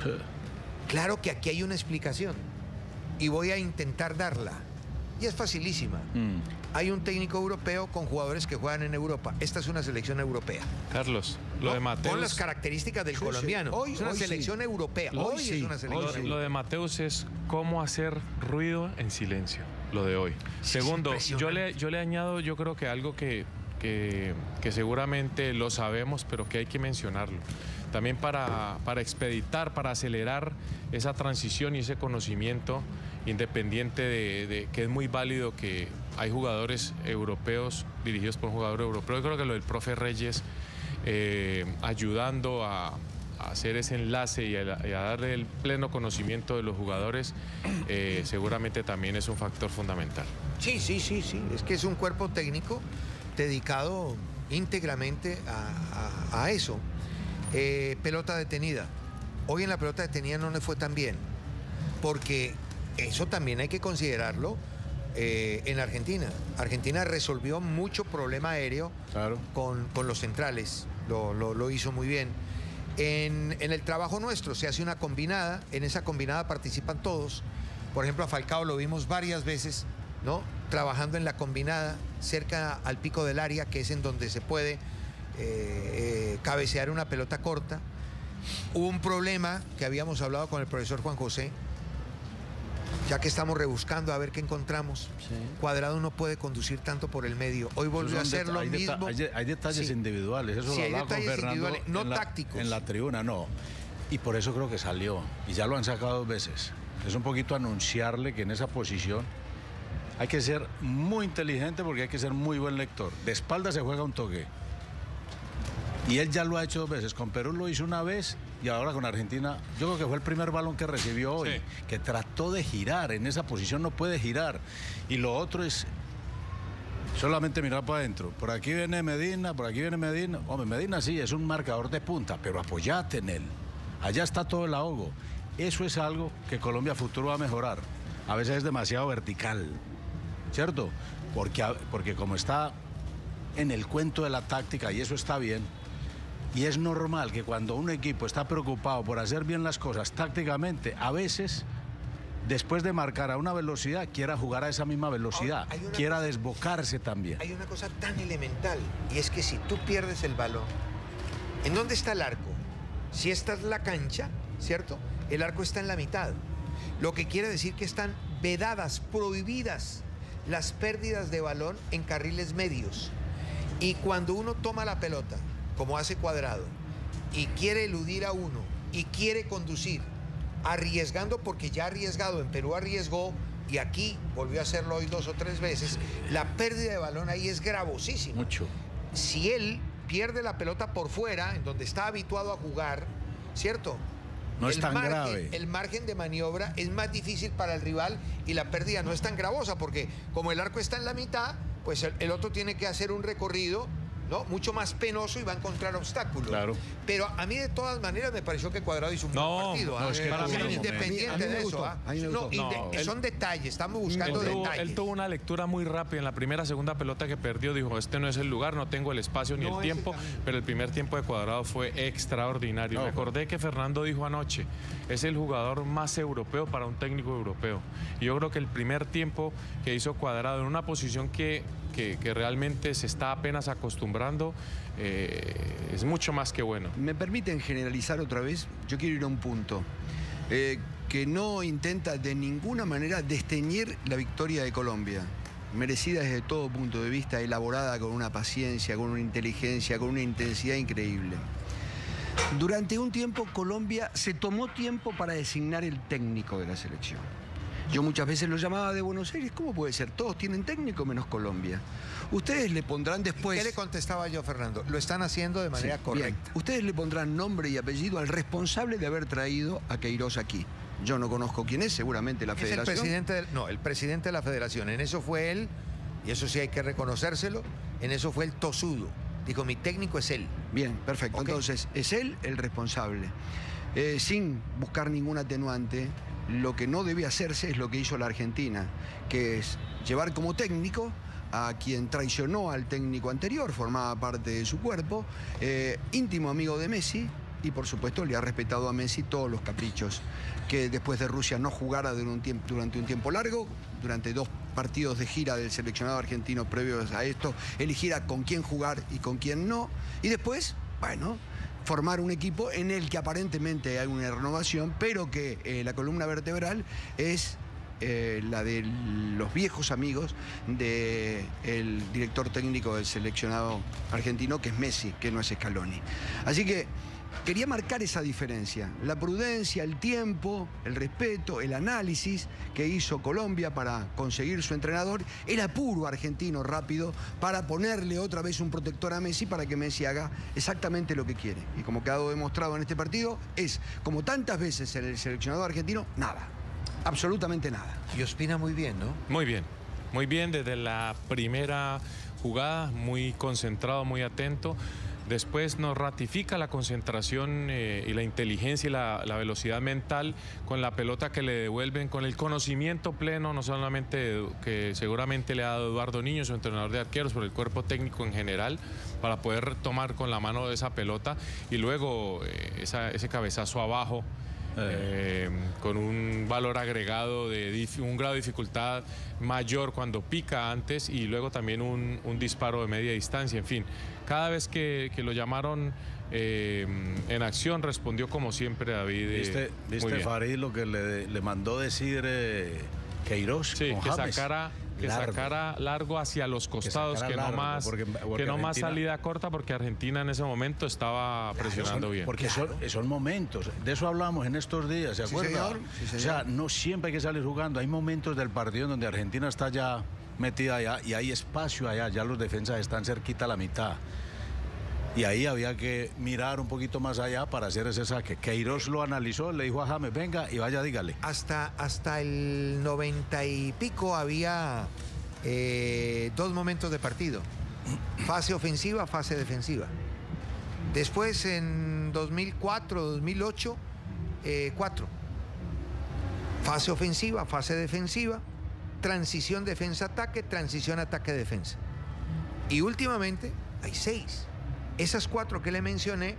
Claro que aquí hay una explicación y voy a intentar darla. Y es facilísima. Hay un técnico europeo con jugadores que juegan en Europa. Esta es una selección europea. Carlos, lo de Mateus... Con las características del Sí, sí. colombiano. Hoy- es una hoy selección sí. europea. Hoy Hoy sí. es una selección Hoy sí. Lo de Mateus es cómo hacer ruido en silencio, lo de hoy. Sí, Segundo, es yo impresionante. le añado, yo creo que algo que seguramente lo sabemos, pero que hay que mencionarlo. También para expeditar, para acelerar esa transición y ese conocimiento, independiente de que es muy válido que hay jugadores europeos dirigidos por un jugador europeo. Yo creo que lo del profe Reyes ayudando a hacer ese enlace y a darle el pleno conocimiento de los jugadores, seguramente también es un factor fundamental. Sí. Es que es un cuerpo técnico dedicado íntegramente a eso. Pelota detenida. Hoy en la pelota detenida no le fue tan bien, porque eso también hay que considerarlo en Argentina. Argentina resolvió mucho problema aéreo Claro. con los centrales, lo hizo muy bien. En el trabajo nuestro se hace una combinada, en esa combinada participan todos. Por ejemplo, a Falcao lo vimos varias veces, ¿no? Trabajando en la combinada, cerca al pico del área, que es en donde se puede cabecear una pelota corta. Hubo un problema que habíamos hablado con el profesor Juan José, ya que estamos rebuscando a ver qué encontramos. Sí. Cuadrado no puede conducir tanto por el medio. Hoy volvió a hacer lo mismo. Hay detalles Sí. individuales, eso Sí, lo hay hablaba con detalles Fernando individuales, no tácticos. en la tribuna, no. Y por eso creo que salió, y ya lo han sacado 2 veces. Es un poquito anunciarle que en esa posición hay que ser muy inteligente porque hay que ser muy buen lector. De espalda se juega un toque. Y él ya lo ha hecho 2 veces. Con Perú lo hizo una vez y ahora con Argentina, yo creo que fue el primer balón que recibió hoy, Sí. que trató de girar. En esa posición no puede girar. Y lo otro es solamente mirar para adentro. Por aquí viene Medina, por aquí viene Medina. Hombre, Medina sí, es un marcador de punta, pero apoyate en él. Allá está todo el ahogo. Eso es algo que Colombia a futuro va a mejorar. A veces es demasiado vertical, ¿cierto? Porque como está en el cuento de la táctica, y eso está bien, y es normal que cuando un equipo está preocupado por hacer bien las cosas tácticamente, a veces, después de marcar a una velocidad, quiera jugar a esa misma velocidad, Ahora, hay una quiera cosa- desbocarse también. Hay una cosa tan elemental, y es que si tú pierdes el balón, ¿en dónde está el arco? Si esta es la cancha, ¿cierto? El arco está en la mitad. Lo que quiere decir que están vedadas, prohibidas las pérdidas de balón en carriles medios. Y cuando uno toma la pelota, como hace Cuadrado, y quiere eludir a uno, y quiere conducir, arriesgando, porque ya ha arriesgado, en Perú arriesgó, y aquí volvió a hacerlo hoy 2 o 3 veces, la pérdida de balón ahí es gravosísima. Mucho. Si él pierde la pelota por fuera, en donde está habituado a jugar, ¿cierto? No es tan grave. El margen de maniobra es más difícil para el rival y la pérdida no es tan gravosa, porque como el arco está en la mitad, pues el otro tiene que hacer un recorrido, ¿no? Mucho más penoso y va a encontrar obstáculos. Claro. Pero a mí de todas maneras me pareció que Cuadrado hizo un buen partido. no, es que Para tuvo mí, un independiente momento. A mí me de gustó, eso. a mí me gustó. Son detalles, estamos buscando detalles. Él tuvo una lectura muy rápida en la primera, segunda pelota que perdió. Dijo, este no es el lugar, no tengo el espacio ni No, el ese tiempo. también. Pero el primer tiempo de Cuadrado fue extraordinario. No, Me acordé que Fernando dijo anoche, es el jugador más europeo para un técnico europeo. Y yo creo que el primer tiempo que hizo Cuadrado en una posición que realmente se está apenas acostumbrando, es mucho más que bueno. ¿Me permiten generalizar otra vez? Yo quiero ir a un punto que no intenta de ninguna manera desteñir la victoria de Colombia. Merecida desde todo punto de vista, elaborada con una paciencia, con una inteligencia, con una intensidad increíble. Durante un tiempo Colombia se tomó tiempo para designar el técnico de la selección. Yo muchas veces lo llamaba de Buenos Aires. ¿Cómo puede ser? Todos tienen técnico menos Colombia. Ustedes le pondrán después... ¿Qué le contestaba yo, Fernando? Lo están haciendo de manera Sí, correcta. bien. Ustedes le pondrán nombre y apellido al responsable de haber traído a Queiroz aquí. Yo no conozco quién es, seguramente la Es el federación. presidente el presidente de la federación. En eso fue él, y eso sí hay que reconocérselo, en eso fue el tosudo. Dijo, mi técnico es él. Bien, perfecto. Ok. Entonces, es él el responsable. Sin buscar ningún atenuante, lo que no debe hacerse es lo que hizo la Argentina, que es llevar como técnico a quien traicionó al técnico anterior, formaba parte de su cuerpo, íntimo amigo de Messi, y por supuesto le ha respetado a Messi todos los caprichos, que después de Rusia no jugara durante un tiempo largo, durante 2 partidos de gira del seleccionado argentino previos a esto, eligiera con quién jugar y con quién no, y después, bueno, formar un equipo en el que aparentemente hay una renovación, pero que la columna vertebral es la de los viejos amigos del director técnico del seleccionado argentino, que es Messi, que no es Scaloni. Así que quería marcar esa diferencia, la prudencia, el tiempo, el respeto, el análisis que hizo Colombia para conseguir su entrenador, el apuro argentino rápido para ponerle otra vez un protector a Messi para que Messi haga exactamente lo que quiere. Y como quedó demostrado en este partido, es, como tantas veces en el seleccionado argentino, nada, absolutamente nada. Y Ospina muy bien, ¿no? Muy bien desde la primera jugada, muy concentrado, muy atento. Después nos ratifica la concentración y la inteligencia y la velocidad mental con la pelota que le devuelven, con el conocimiento pleno, no solamente que seguramente le ha dado Eduardo Niño, su entrenador de arqueros, pero el cuerpo técnico en general, para poder tomar con la mano esa pelota y luego ese cabezazo abajo. Con un valor agregado de un grado de dificultad mayor cuando pica antes y luego también un disparo de media distancia. En fin, cada vez que lo llamaron En acción respondió como siempre David. ¿Viste Farid lo que le mandó decir Queiroz? Sí, con que James? sacara largo hacia los costados, que no más, que no más salida corta, porque Argentina en ese momento estaba presionando bien. Porque son momentos, de eso hablamos en estos días, ¿se acuerdan? Señor. Sí, señor. O sea, no siempre hay que salir jugando, hay momentos del partido donde Argentina está ya metida allá y hay espacio allá, ya los defensas están cerquita a la mitad. Y ahí había que mirar un poquito más allá para hacer ese saque. Queiroz lo analizó, le dijo a James, venga y vaya, dígale. Hasta el 90 y pico había 2 momentos de partido. Fase ofensiva, fase defensiva. Después en 2004, 2008, 4. Fase ofensiva, fase defensiva, transición defensa-ataque, transición ataque-defensa. Y últimamente hay 6. Esas 4 que le mencioné,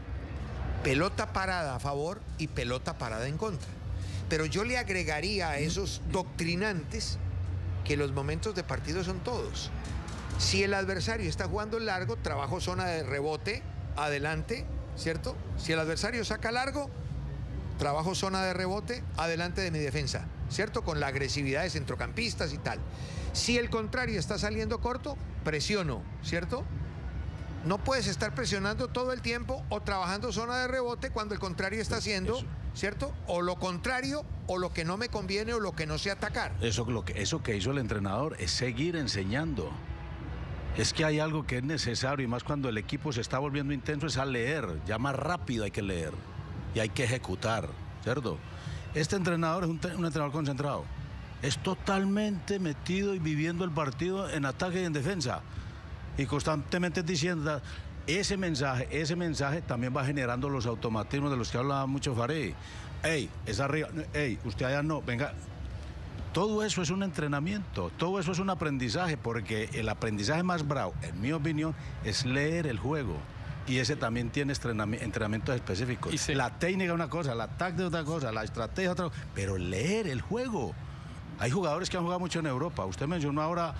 pelota parada a favor y pelota parada en contra. Pero yo le agregaría a esos doctrinantes que los momentos de partido son todos. Si el adversario está jugando largo, trabajo zona de rebote, adelante, ¿cierto? Si el adversario saca largo, trabajo zona de rebote, adelante de mi defensa, ¿cierto? Con la agresividad de centrocampistas y tal. Si el contrario está saliendo corto, presiono, ¿cierto? No puedes estar presionando todo el tiempo o trabajando zona de rebote cuando el contrario está haciendo, ¿cierto? O lo contrario, o lo que no me conviene, o lo que no sé atacar. Eso que hizo el entrenador es seguir enseñando. Es que hay algo que es necesario, y más cuando el equipo se está volviendo intenso, es a leer. Ya más rápido hay que leer y hay que ejecutar, ¿cierto? Este entrenador es un entrenador concentrado. Es totalmente metido y viviendo el partido en ataque y en defensa. Y constantemente diciendo, ese mensaje también va generando los automatismos de los que hablaba mucho Farid. Ey, es arriba, ey, usted allá no, venga. Todo eso es un entrenamiento, todo eso es un aprendizaje, porque el aprendizaje más bravo, en mi opinión, es leer el juego. Y ese también tiene entrenamientos específicos. La técnica es una cosa, la táctica es otra cosa, la estrategia es otra cosa, pero leer el juego. Hay jugadores que han jugado mucho en Europa. Usted mencionó ahora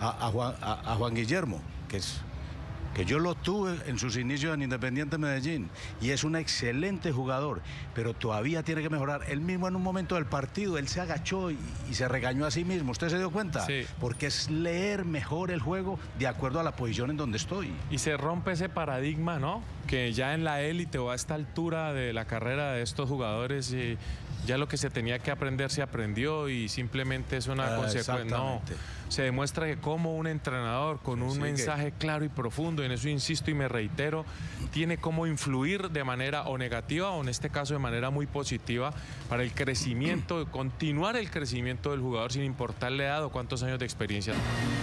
a Juan Guillermo, que yo lo tuve en sus inicios en Independiente Medellín, y es un excelente jugador, pero todavía tiene que mejorar. Él mismo en un momento del partido, él se agachó y se regañó a sí mismo. ¿Usted se dio cuenta? Sí. Porque es leer mejor el juego de acuerdo a la posición en donde estoy. Y se rompe ese paradigma, ¿no? Que ya en la élite o a esta altura de la carrera de estos jugadores, ya lo que se tenía que aprender se aprendió y simplemente es una consecuencia. No, se demuestra que como un entrenador con un mensaje claro y profundo, y en eso insisto y me reitero, tiene cómo influir de manera o negativa o en este caso de manera muy positiva para el crecimiento, continuar el crecimiento del jugador sin importarle edad o cuántos años de experiencia.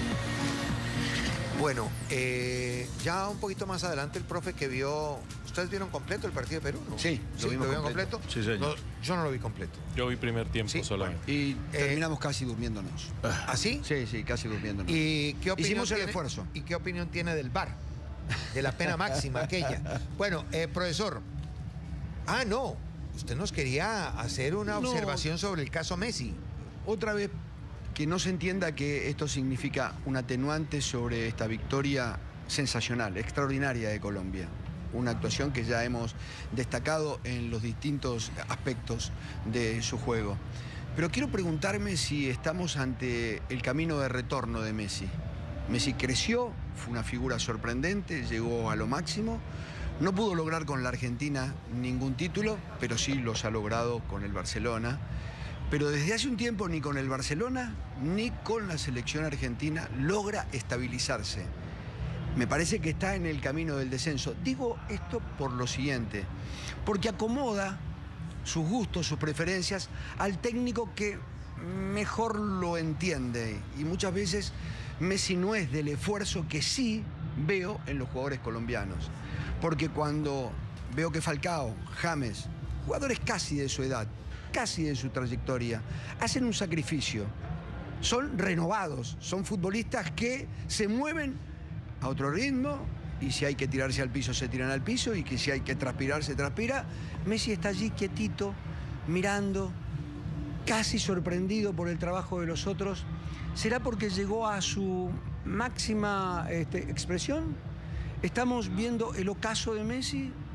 Bueno, ya un poquito más adelante el profe que vio... ¿Ustedes vieron completo el partido de Perú? ¿No? Sí, ¿lo vieron completo? Sí, señor. No, yo no lo vi completo. Yo vi primer tiempo solamente. Y terminamos casi durmiéndonos. ¿Así? Sí, casi durmiéndonos. ¿Y qué opinión Hicimos el tiene, esfuerzo. ¿Y qué opinión tiene del VAR? De la pena máxima aquella. Bueno, profesor. No. Usted nos quería hacer una observación sobre el caso Messi. Otra vez, que no se entienda que esto significa un atenuante sobre esta victoria sensacional, extraordinaria de Colombia. Una actuación que ya hemos destacado en los distintos aspectos de su juego. Pero quiero preguntarme si estamos ante el camino de retorno de Messi. Messi creció, fue una figura sorprendente, llegó a lo máximo. No pudo lograr con la Argentina ningún título, pero sí los ha logrado con el Barcelona. Pero desde hace un tiempo ni con el Barcelona ni con la selección argentina logra estabilizarse. Me parece que está en el camino del descenso. Digo esto por lo siguiente, porque acomoda sus gustos, sus preferencias al técnico que mejor lo entiende. Y muchas veces Messi no es del esfuerzo que sí veo en los jugadores colombianos. Porque cuando veo que Falcao, James, jugadores casi de su edad, casi de su trayectoria, hacen un sacrificio, son renovados, son futbolistas que se mueven a otro ritmo, y si hay que tirarse al piso, se tiran al piso, y que si hay que transpirar, se transpira. Messi está allí quietito, mirando, casi sorprendido por el trabajo de los otros. ¿Será porque llegó a su máxima expresión? ¿Estamos viendo el ocaso de Messi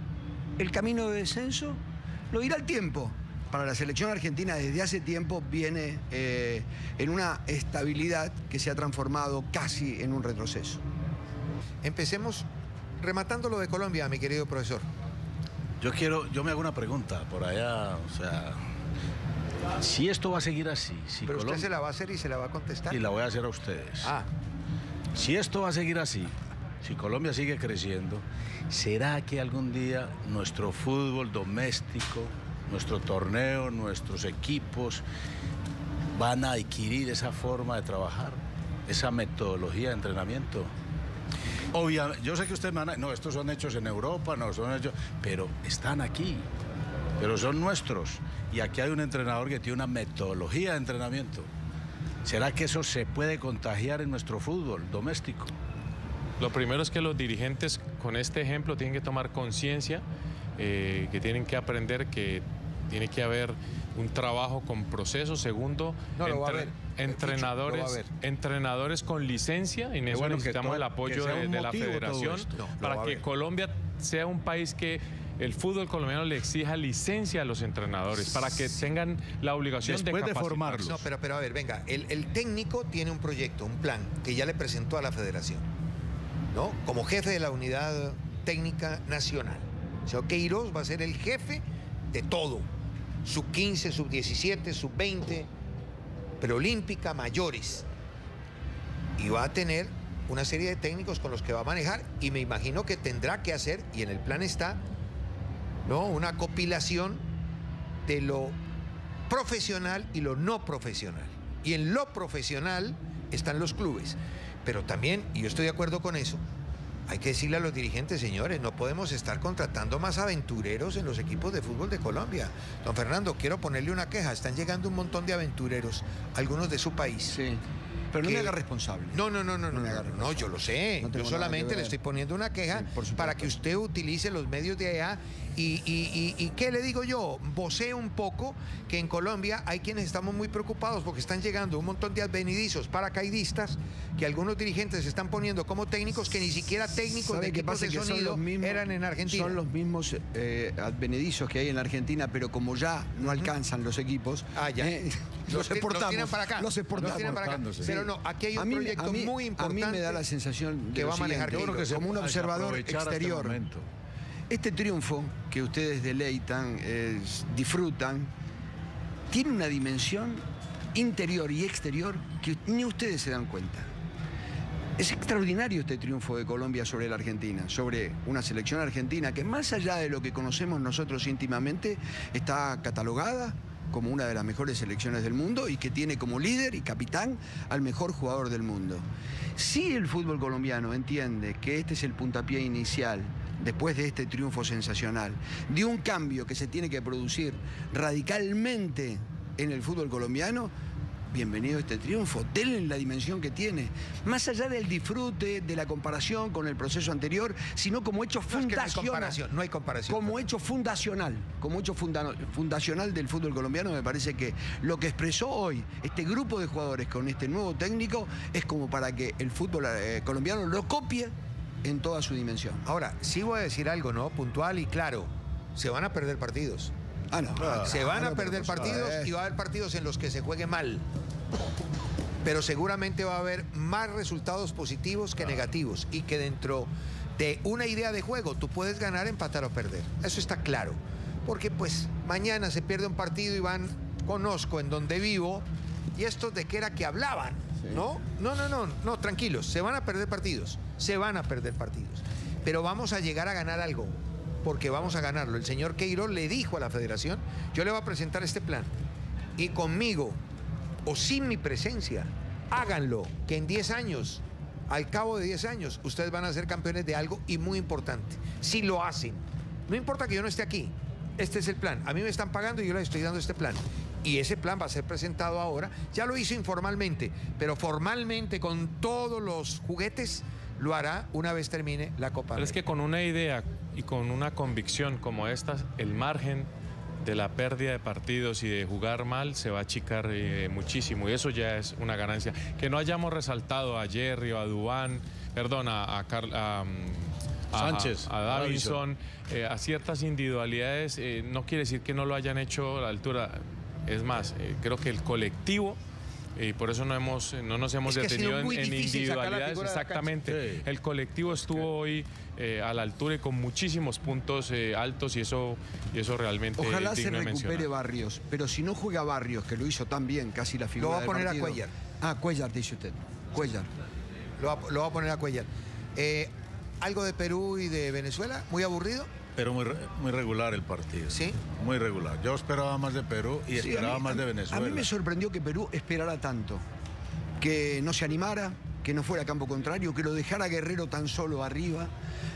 el camino de descenso lo dirá el tiempo. Para la selección argentina desde hace tiempo viene en una estabilidad que se ha transformado casi en un retroceso. Empecemos rematando lo de Colombia, mi querido profesor. Yo me hago una pregunta por allá, o sea, si esto va a seguir así, si Pero Colombia, usted se la va a hacer y se la va a contestar. y la voy a hacer a ustedes. Ah, Si esto va a seguir así, si Colombia sigue creciendo, ¿será que algún día nuestro fútbol doméstico, nuestro torneo, nuestros equipos van a adquirir esa forma de trabajar, esa metodología de entrenamiento? Obviamente, yo sé que ustedes me van a... No, estos son hechos en Europa, no, son hechos... Pero están aquí, pero son nuestros. Y aquí hay un entrenador que tiene una metodología de entrenamiento. ¿Será que eso se puede contagiar en nuestro fútbol doméstico? Lo primero es que los dirigentes con este ejemplo tienen que tomar conciencia, que tienen que aprender que tiene que haber un trabajo con procesos. Segundo, no, lo va a ver. entrenadores, lo va a ver. Entrenadores con licencia, y en eso bueno, necesitamos que el apoyo sea un de la motivo federación todo esto. No, lo para va a que ver. Colombia sea un país que el fútbol colombiano le exija licencia a los entrenadores para que tengan la obligación Después de capacitarse. formarlos. no, pero a ver, venga, el técnico tiene un proyecto, un plan que ya le presentó a la federación, ¿no? Como jefe de la unidad técnica nacional. O sea, Queiroz va a ser el jefe de todo. Sub 15, sub 17, sub 20, preolímpica, mayores. Y va a tener una serie de técnicos con los que va a manejar, y me imagino que tendrá que hacer, y en el plan está, ¿no?, una compilación de lo profesional y lo no profesional. Y en lo profesional están los clubes. Pero también, y yo estoy de acuerdo con eso, hay que decirle a los dirigentes, señores, no podemos estar contratando más aventureros en los equipos de fútbol de Colombia. Don Fernando, quiero ponerle una queja. Están llegando un montón de aventureros, algunos de su país. Sí. Pero no que- me haga responsable. No, me haga no, yo lo sé. No tengo Yo nada solamente que le ver. estoy poniendo una queja Sí, por supuesto. para que usted utilice los medios de allá y ¿qué le digo yo? Vocee un poco que en Colombia hay quienes estamos muy preocupados porque están llegando un montón de advenedizos, paracaidistas, que algunos dirigentes se están poniendo como técnicos que ni siquiera técnicos ¿Sabe de qué equipos pasa? de Que son sonido los mismos, eran en Argentina. Son los mismos advenedizos que hay en la Argentina, pero como ya no alcanzan los equipos, Ah, ya. los exportamos. tiran para acá. Los exportamos. Los tiran para acá. Exportándose. Pero no, aquí hay un A mí- proyecto a mí- muy importante. A mí me da la sensación de que lo va a manejar siguiente, Queiroz. como un observador aprovechar este exterior. momento. Este triunfo que ustedes deleitan, disfrutan, tiene una dimensión interior y exterior que ni ustedes se dan cuenta. Es extraordinario este triunfo de Colombia sobre la Argentina, sobre una selección argentina que más allá de lo que conocemos nosotros íntimamente, está catalogada como una de las mejores selecciones del mundo y que tiene como líder y capitán al mejor jugador del mundo. Si el fútbol colombiano entiende que este es el puntapié inicial, después de este triunfo sensacional, de un cambio que se tiene que producir radicalmente en el fútbol colombiano, bienvenido a este triunfo, denle la dimensión que tiene, más allá del disfrute, de la comparación con el proceso anterior, sino como hecho No, es que no hay fundacional. comparación, no hay comparación. Como hecho fundacional, fundacional del fútbol colombiano, me parece que lo que expresó hoy este grupo de jugadores con este nuevo técnico es como para que el fútbol colombiano lo copie en toda su dimensión. Ahora, sí voy a decir algo, ¿no? Puntual y claro. Se van a perder partidos. Ah, no. Se van a pero perder por partidos supuesto. y va a haber partidos en los que se juegue mal. Pero seguramente va a haber más resultados positivos que negativos y que dentro de una idea de juego tú puedes ganar, empatar o perder. Eso está claro. Porque pues mañana se pierde un partido y conozco en donde vivo, y estos de qué era que hablaban, ¿no? No, tranquilos, se van a perder partidos, pero vamos a llegar a ganar algo, porque vamos a ganarlo. El señor Queiroz le dijo a la federación, yo le voy a presentar este plan, y conmigo o sin mi presencia, háganlo, que en 10 años, al cabo de 10 años, ustedes van a ser campeones de algo y muy importante. Si lo hacen, no importa que yo no esté aquí, este es el plan. A mí me están pagando y yo les estoy dando este plan. Y ese plan va a ser presentado ahora. Ya lo hizo informalmente, pero formalmente, con todos los juguetes, lo hará una vez termine la Copa Pero es América. que con una idea y con una convicción como esta, el margen de la pérdida de partidos y de jugar mal se va a achicar muchísimo, y eso ya es una ganancia. Que no hayamos resaltado a Jerry o a Duván, perdón, a Sánchez, a Davinson, a ciertas individualidades, no quiere decir que no lo hayan hecho a la altura. Es más, creo que el colectivo, y por eso no nos hemos detenido en individualidades, exactamente. Sí. El colectivo estuvo hoy a la altura y con muchísimos puntos altos, y eso realmente ojalá es se digno de recupere mencionar. Barrios, pero si no juega Barrios, que lo hizo tan bien, casi la figura del partido. Lo va a poner a Cuellar. Ah, Cuellar, dice usted. Cuellar. Lo va a poner a Cuellar. ¿Algo de Perú y de Venezuela? ¿Muy aburrido? Pero muy regular el partido. ¿Sí? Muy regular. Yo esperaba más de Perú y Sí, esperaba más de Venezuela. A mí me sorprendió que Perú esperara tanto. Que no se animara, que no fuera a campo contrario, que lo dejara Guerrero tan solo arriba.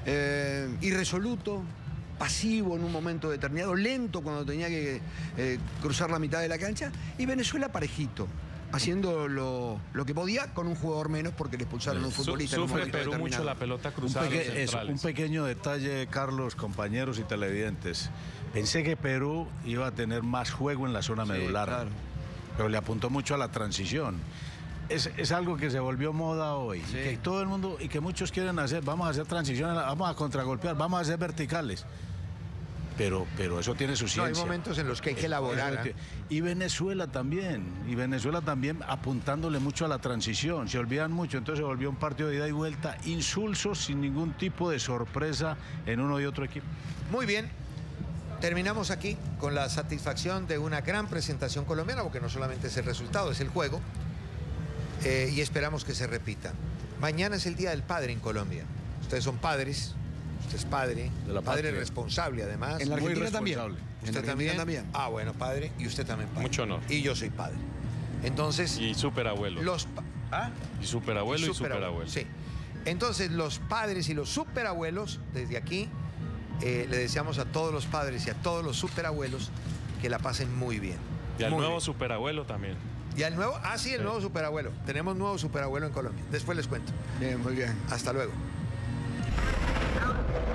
Irresoluto, pasivo en un momento determinado, lento cuando tenía que cruzar la mitad de la cancha. Y Venezuela parejito, haciendo lo que podía con un jugador menos porque le expulsaron a un futbolista. Sufre Perú mucho la pelota cruzada. Un pequeño detalle, Carlos, compañeros y televidentes. Pensé que Perú iba a tener más juego en la zona medular, claro, pero le apuntó mucho a la transición. Es algo que se volvió moda hoy, sí, que todo el mundo y que muchos quieren hacer. Vamos a hacer transiciones, vamos a contragolpear, vamos a hacer verticales. Pero eso tiene su ciencia. No, hay momentos en los que hay que elaborar. Y Venezuela también apuntándole mucho a la transición. Se olvidan mucho, entonces se volvió un partido de ida y vuelta, insulsos, sin ningún tipo de sorpresa en uno y otro equipo. Muy bien. Terminamos aquí con la satisfacción de una gran presentación colombiana, porque no solamente es el resultado, es el juego. Y esperamos que se repita. Mañana es el Día del Padre en Colombia. Ustedes son padres. Usted es padre, padre responsable además. En la Argentina también. ¿Usted también? Ah, bueno, padre. Y usted también, padre. Mucho honor. Y yo soy padre. Entonces... Y superabuelo. Y superabuelo y superabuelo. Sí. Entonces, los padres y los superabuelos, desde aquí, le deseamos a todos los padres y a todos los superabuelos que la pasen muy bien. Y al nuevo superabuelo también. ¿Y al nuevo? Ah, sí, el nuevo superabuelo. Tenemos nuevo superabuelo en Colombia. Después les cuento. Bien, muy bien. Hasta luego.